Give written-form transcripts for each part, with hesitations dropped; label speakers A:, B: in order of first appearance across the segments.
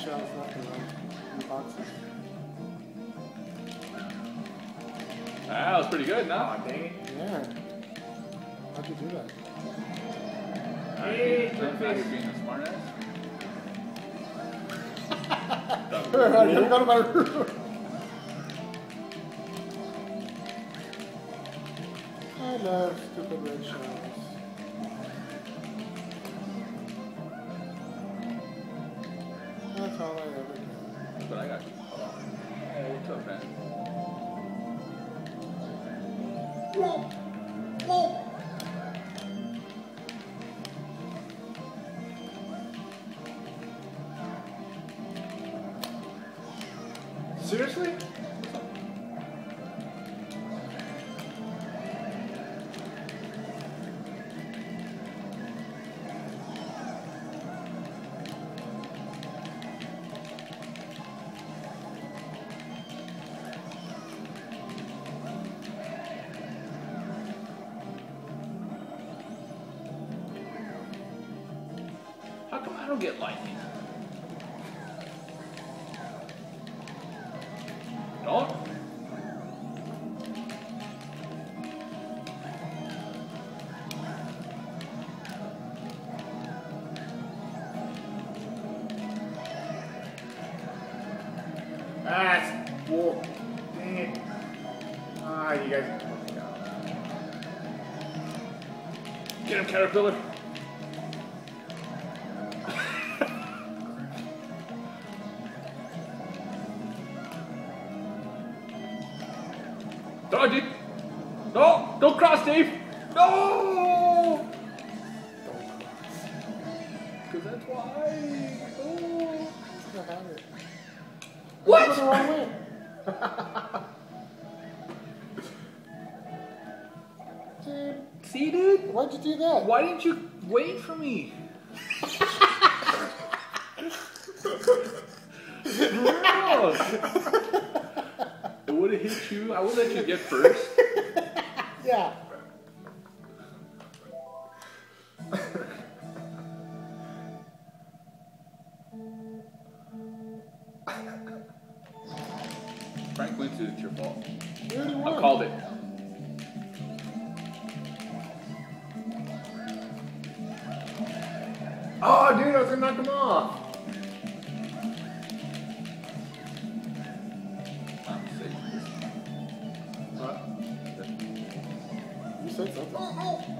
A: shells left and right in the boxes.
B: That was pretty good, no?
C: Aw, dang it.
A: Yeah. How'd you do that?
C: Hey,
B: Now
C: quick
B: you're
C: fix.
B: being a smart ass.
A: I forgot about it. I love stupid red shells. That's all I ever do.
B: But I got you. Hold on. Hey, what's up, man?
A: Whoa! Whoa!
C: Seriously?
B: How come I don't get lightning? No?
C: Ah, it's bull. Dang it. Ah, you guys.
B: Get him, Caterpillar. Dog, dude. No, don't cross, Dave. No. Because that's why. Oh.
A: I have it.
B: What?
A: Go the wrong way. Dude,
B: See, dude?
A: why'd you do that?
B: Why didn't you wait for me? Bro. It would have hit you. I would let you get first.
A: Yeah.
B: Frank wins it. It's your fault.
A: You already
B: I
A: won.
B: called it.
C: Oh, dude, I was gonna knock him off.
B: I'm safe.
C: What?
A: You said something.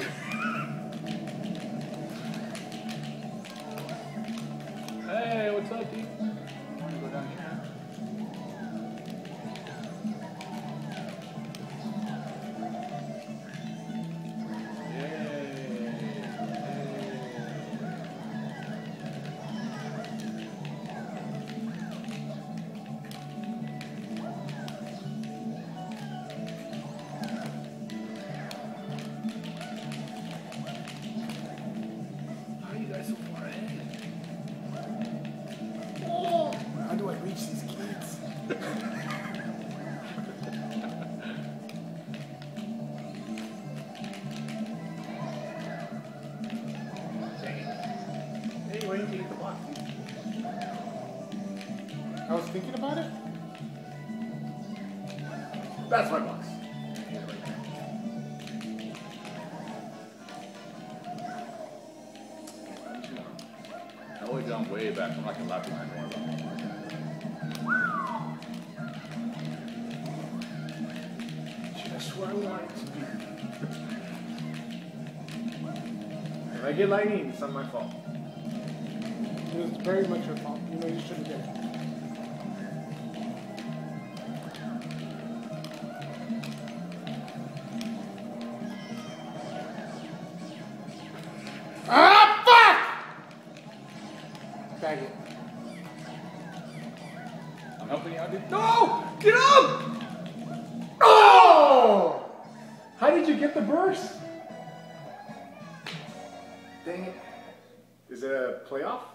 B: Hey, what's up, dude? I want to go down here. How are you guys so far ahead?
A: How do I reach these kids?
C: Dang it. Hey, why didn't you get the box, dude?
A: I was thinking about it.
C: That's my box.
B: I always gone way back. I'm like a lap behind one of them.
C: I swear I wanted to be. If I get lightning, it's not my fault.
A: It was very much your fault. You know you shouldn't get it. Ah, fuck! Bag it.
B: I'm helping you out, dude. No! Get up!
C: Oh! How did you get the burst? Dang it. Is it a playoff?